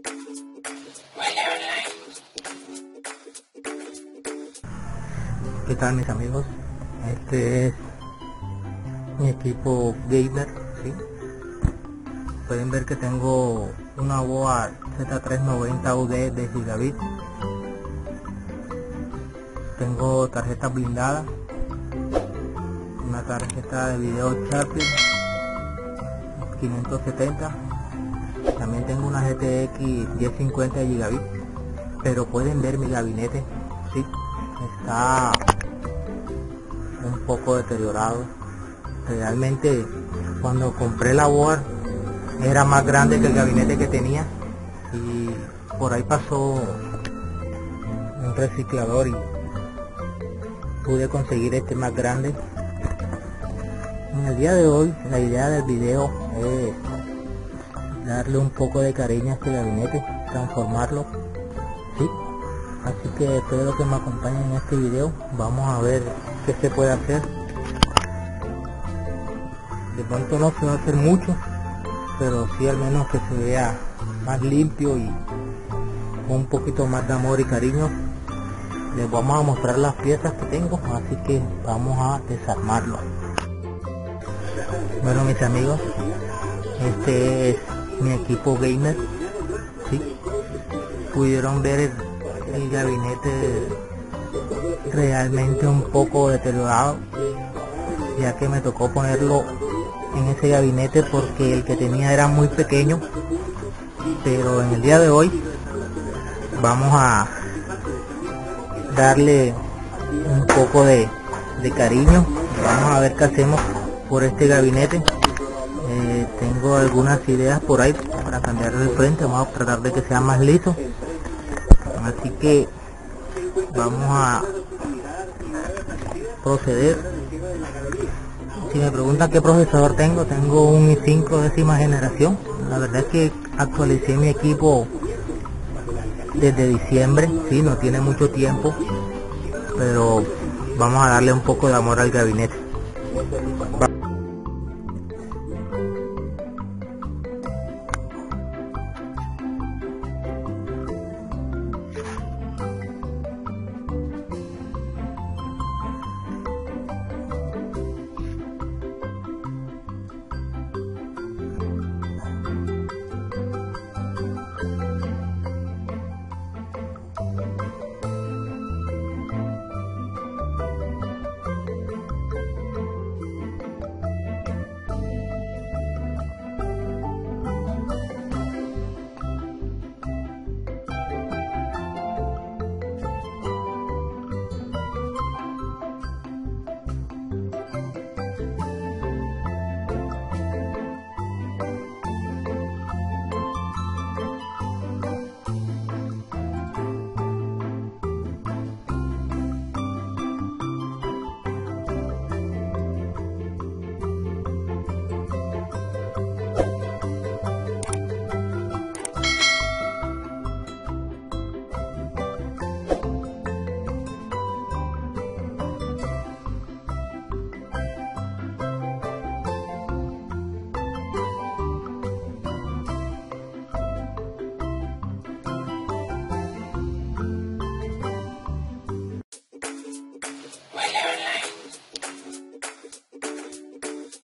¿Qué tal, mis amigos? Este es mi equipo gamer, ¿sí? Pueden ver que tengo una boa Z390 UD de Gigabit. Tengo tarjeta blindada, una tarjeta de video Sharpie 570. También tengo una GTX 1050 de Gigabit. Pero pueden ver mi gabinete, ¿sí? Está un poco deteriorado. Realmente cuando compré la board era más grande que el gabinete que tenía, y por ahí pasó un reciclador y pude conseguir este más grande. En el día de hoy la idea del video es darle un poco de cariño a este gabinete, transformarlo, ¿sí? Así que espero que me acompañen en este video. Vamos a ver qué se puede hacer. De pronto no se va a hacer mucho, pero sí al menos que se vea más limpio y con un poquito más de amor y cariño. Les vamos a mostrar las piezas que tengo, así que vamos a desarmarlo. Bueno, mis amigos, este es mi equipo gamer, ¿sí? Pudieron ver el gabinete realmente un poco deteriorado, ya que me tocó ponerlo en ese gabinete porque el que tenía era muy pequeño. Pero en el día de hoy vamos a darle un poco de cariño. Vamos a ver qué hacemos por este gabinete. Tengo algunas ideas por ahí para cambiarle el frente. Vamos a tratar de que sea más liso, así que vamos a proceder. Si me preguntan qué procesador tengo un i5 décima generación. La verdad es que actualicé mi equipo desde diciembre, sí, no tiene mucho tiempo, pero vamos a darle un poco de amor al gabinete.